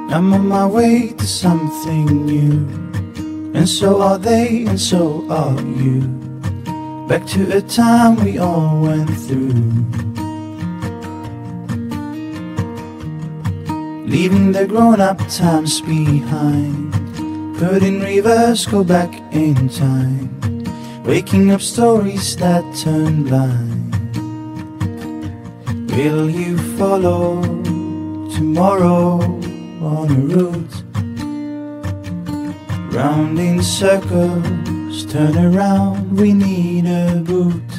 I'm on my way to something new, and so are they, and so are you. Back to a time we all went through, leaving the grown-up times behind. Put in reverse, go back in time, waking up stories that turn blind. Will you follow tomorrow on a route, round in circles, turn around, we need a boot.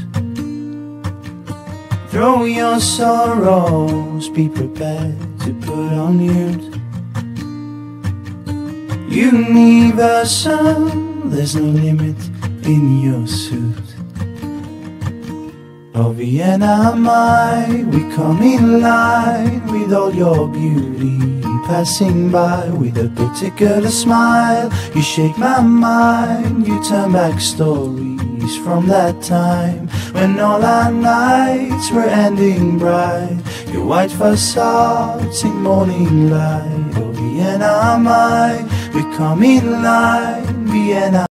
Throw your sorrows, be prepared to put on mute. Universal, there's no limit in your suit. Oh Vienna, my, we come in line with all your beauty, passing by with a particular smile. You shake my mind, you turn back stories from that time when all our nights were ending bright. Your white facades in morning light. Oh Vienna, my, we come in line, Vienna.